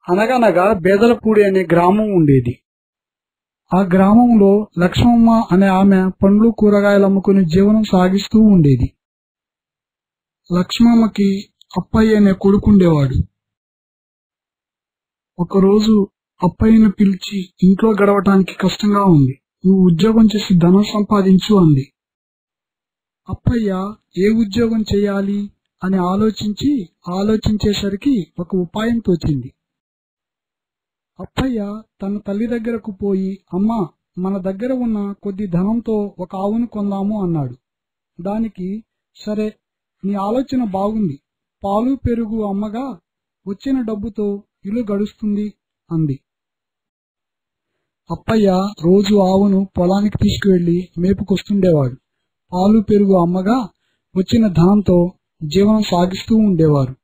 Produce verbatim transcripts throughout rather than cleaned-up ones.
అనగనగా బేదలపూడి అనే గ్రామం ఉండేది. ఆ గ్రామంలో లక్ష్మమ్మ అనే ఆమె పండ్లు కూరగాయలు అమ్ముకుని జీవనం సాగిస్తూ ఉండేది. లక్ష్మమ్మకి అప్పయ్య అనే కొడుకుండేవాడు. ఒకరోజు అప్పయ్యను పిలిచి ఇంట్లో గడవటానికి కష్టంగా ఉంది, నువ్వు ఉద్యోగం చేసి ధనం సంపాదించు అంది. అప్పయ్య ఏ ఉద్యోగం చేయాలి అని ఆలోచించి ఆలోచించేసరికి ఒక ఉపాయం తోచింది. అప్పయ్య తన తల్లి దగ్గరకు పోయి, అమ్మా, మన దగ్గర ఉన్న కొద్ది ధనంతో ఒక ఆవును కొందాము అన్నాడు. దానికి సరే, నీ ఆలోచన బాగుంది, పాలు పెరుగు అమ్మగా వచ్చిన డబ్బుతో ఇల్లు గడుస్తుంది అంది. అప్పయ్య రోజు ఆవును పొలానికి తీసుకువెళ్లి మేపుకొస్తుండేవాడు. పాలు పెరుగు అమ్మగా వచ్చిన ధనంతో జీవనం సాగిస్తూ ఉండేవారు.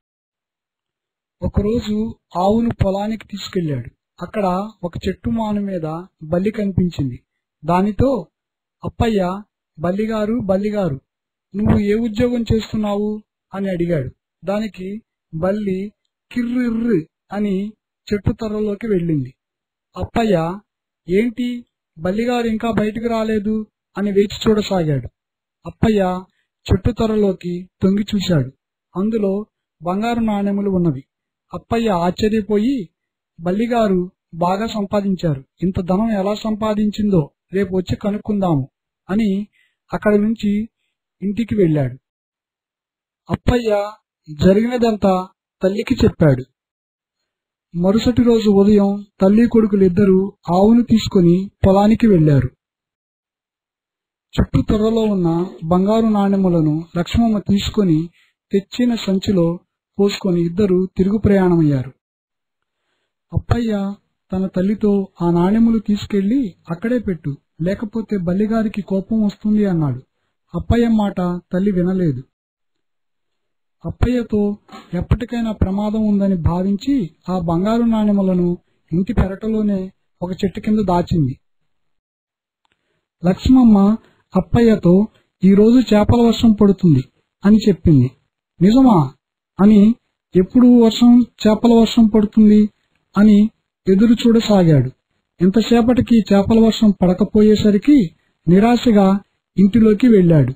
ఒకరోజు ఆవును పొలానికి తీసుకెళ్లాడు. అక్కడ ఒక చెట్టు మాను మీద బల్లి కనిపించింది. దానితో, అప్పయ్య, బల్లిగారు బల్లిగారు నువ్వు ఏ ఉద్యోగం చేస్తున్నావు అని అడిగాడు. దానికి బల్లి కిర్రిర్రి అని చెట్టు తొర్రలోకి వెళ్ళింది. అప్పయ్య, ఏంటి బల్లిగారు ఇంకా బయటకు రాలేదు అని వేచి చూడసాగాడు. అప్పయ్య చెట్టు తొర్రలోకి తొంగి చూశాడు. అందులో బంగారు నాణెములు ఉన్నవి. అప్పయ్య ఆశ్చర్యపోయి, బల్లిగారు బాగా సంపాదించారు, ఇంత ధనం ఎలా సంపాదించిందో రేపు వచ్చి కనుక్కుందాము అని అక్కడి నుంచి ఇంటికి వెళ్ళాడు. అప్పయ్య జరిగినదంతా తల్లికి చెప్పాడు. మరుసటి రోజు ఉదయం తల్లి కొడుకులిద్దరూ ఆవును తీసుకుని పొలానికి వెళ్లారు. చుట్టూ తొర్రలో ఉన్న బంగారు నాణెములను లక్ష్మమ్మ తీసుకుని తెచ్చిన సంచిలో పోసుకొని ఇద్దరు తిరుగు ప్రయాణమయ్యారు. అప్పయ్య తన తల్లితో, ఆ నాణెములు తీసుకెళ్లి అక్కడే పెట్టు, లేకపోతే బల్లిగారికి కోపం వస్తుంది అన్నాడు. అప్పయ్య మాట తల్లి వినలేదు. అప్పయ్యతో ఎప్పటికైనా ప్రమాదం ఉందని భావించి ఆ బంగారు నాణెములను ఇంటి పెరటలోనే ఒక చెట్టు కింద దాచింది. లక్ష్మమ్మ అప్పయ్యతో, ఈరోజు చేపల వర్షం పడుతుంది అని చెప్పింది. నిజమా అని, ఎప్పుడు వర్షం చేపల వర్షం పడుతుంది అని ఎదురు చూడసాగాడు. ఎంతసేపటికి చేపల వర్షం పడకపోయేసరికి నిరాశగా ఇంటిలోకి వెళ్ళాడు.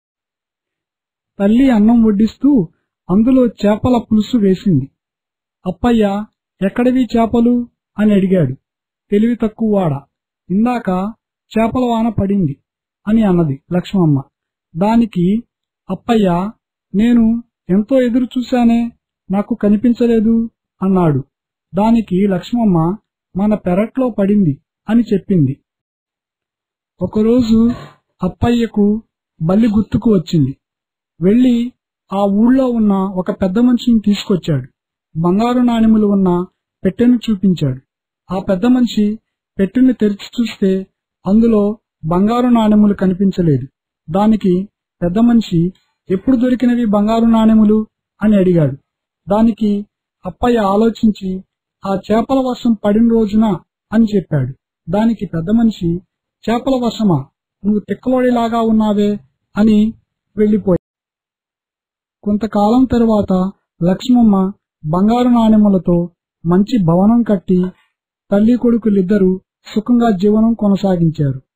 తల్లి అన్నం వడ్డిస్తూ అందులో చేపల పులుసు వేసింది. అప్పయ్య, ఎక్కడివి చేపలు అని అడిగాడు. తెలివి తక్కువవాడ, ఇందాక చేపల వాన పడింది అని అన్నది లక్ష్మమ్మ. దానికి అప్పయ్య, నేను ఎంతో ఎదురు చూశానే, నాకు కనిపించలేదు అన్నాడు. దానికి లక్ష్మమ్మ, మన పెరట్లో పడింది అని చెప్పింది. ఒకరోజు అప్పయ్యకు బల్లి గుర్తుకు వచ్చింది. వెళ్లి ఆ ఊళ్ళో ఉన్న ఒక పెద్ద మనిషిని తీసుకొచ్చాడు. బంగారు నాణెములు ఉన్న పెట్టెను చూపించాడు. ఆ పెద్ద మనిషి పెట్టెను తెరిచి చూస్తే అందులో బంగారు నాణెములు కనిపించలేదు. దానికి పెద్ద మనిషి, ఎప్పుడు దొరికినవి బంగారు నాణెములు అని అడిగాడు. దానికి అప్పయ్య ఆలోచించి, ఆ చేపల వర్షం పడిన రోజున అని చెప్పాడు. దానికి పెద్ద మనిషి, చేపల వర్షమా, నువ్వు తిక్కలోడిలాగా ఉన్నావే అని వెళ్లిపోయాడు. కొంతకాలం తరువాత లక్ష్మమ్మ బంగారు నాణెములతో మంచి భవనం కట్టి తల్లి కొడుకులిద్దరూ సుఖంగా జీవనం కొనసాగించారు.